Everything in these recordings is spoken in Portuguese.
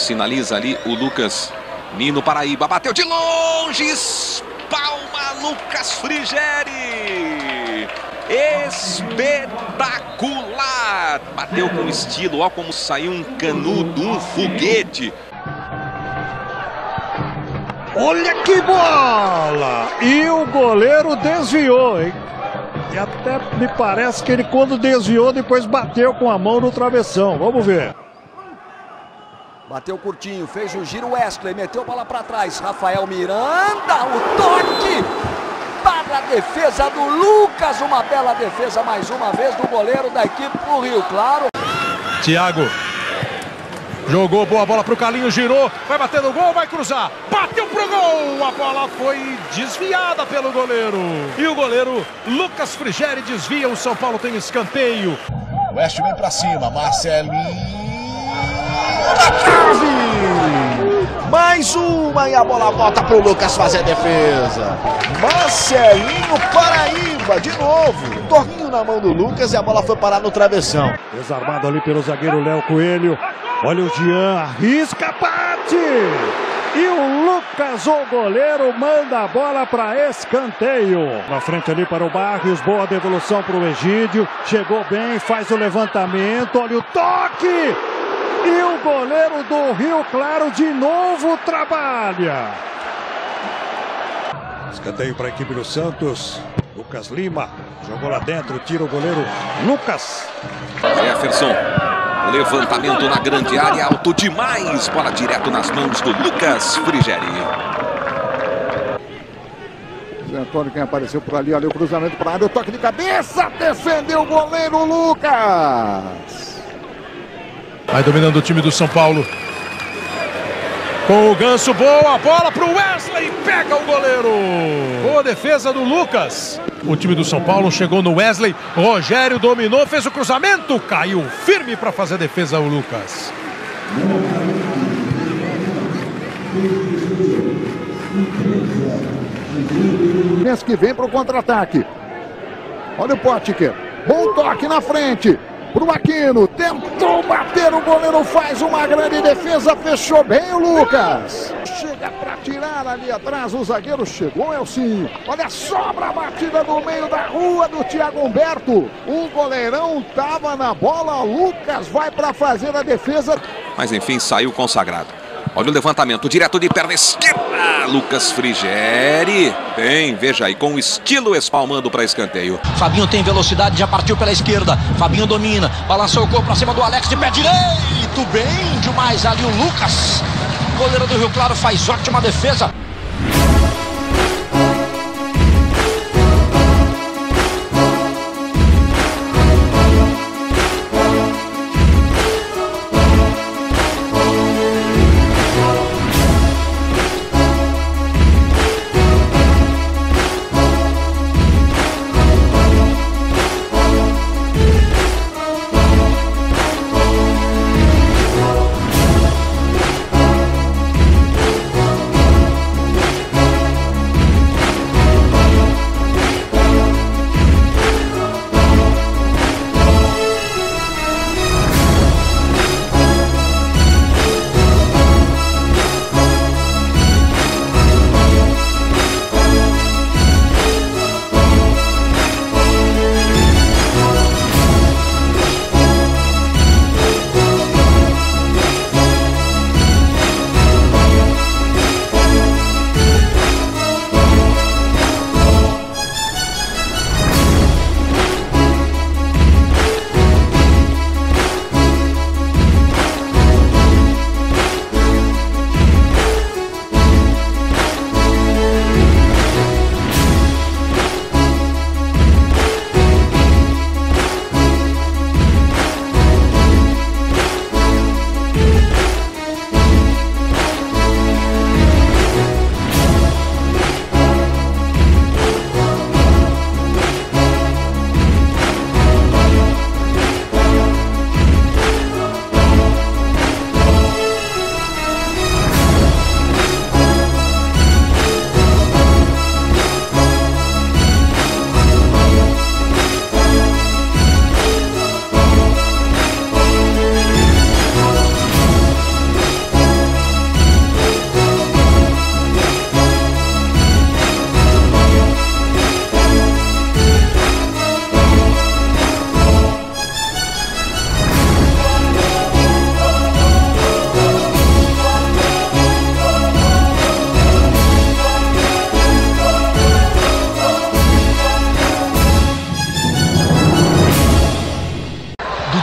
sinaliza ali o Lucas Nino Paraíba. Bateu de longe, espalma Lucas Frigeri. Espetacular. Bateu com estilo, ó como saiu um canudo, um foguete. Olha que bola! E o goleiro desviou, hein? E até me parece que ele, quando desviou, depois bateu com a mão no travessão. Vamos ver. Bateu curtinho, fez o giro, Wesley, meteu a bola para trás. Rafael Miranda, o toque para a defesa do Lucas. Uma bela defesa mais uma vez do goleiro da equipe do Rio Claro. Thiago jogou boa bola para o Carlinhos, girou, vai bater no gol, vai cruzar, bateu pro gol, a bola foi desviada pelo goleiro. E o goleiro Lucas Frigeri desvia, o São Paulo tem escanteio. West vem para cima, Marcelinho na trave! Mais uma e a bola volta pro Lucas fazer a defesa. Marcelinho Paraíba de novo. Torninho na mão do Lucas e a bola foi parar no travessão. Desarmado ali pelo zagueiro Léo Coelho. Olha o Jean, arrisca, bate! E o Lucas, o goleiro, manda a bola para escanteio. Na frente ali para o Barrios, boa devolução para o Egídio. Chegou bem, faz o levantamento, olha o toque! E o goleiro do Rio Claro de novo trabalha. Escanteio para a equipe do Santos. Lucas Lima jogou lá dentro, tira o goleiro Lucas. Jefferson, levantamento na grande área, alto demais. Bola direto nas mãos do Lucas Frigeri. Zé Antônio, quem apareceu por ali, olha o cruzamento para a área, o toque de cabeça, defendeu o goleiro Lucas. Vai dominando o time do São Paulo. Com o Ganso, boa bola pro Wesley, pega o goleiro. Boa defesa do Lucas. O time do São Paulo chegou no Wesley, Rogério dominou, fez o cruzamento, caiu firme para fazer a defesa o Lucas. Pensa que vem para o contra-ataque. Olha o Potker, bom toque na frente. Pro Aquino, tentou bater, o goleiro faz uma grande defesa, fechou bem o Lucas. Chega para tirar ali atrás, o zagueiro chegou, Elcinho. Olha, sobra a batida no meio da rua do Thiago Humberto. O goleirão tava na bola, o Lucas vai para fazer a defesa. Mas enfim, saiu consagrado. Olha o levantamento direto de perna esquerda. Lucas Frigeri. Bem, veja aí, com estilo espalmando para escanteio. Fabinho tem velocidade, já partiu pela esquerda. Fabinho domina, balançou o corpo para cima do Alex de pé direito. Bem demais ali o Lucas. O goleiro do Rio Claro faz ótima defesa.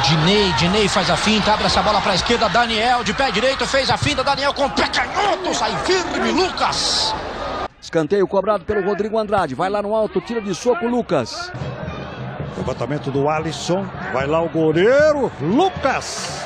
Dinei faz a finta, abre essa bola para a esquerda, Daniel de pé direito fez a finta, Daniel com o pé canhoto, sai firme, Lucas. Escanteio cobrado pelo Rodrigo Andrade, vai lá no alto, tira de soco Lucas. Levantamento do Alisson, vai lá o goleiro, Lucas.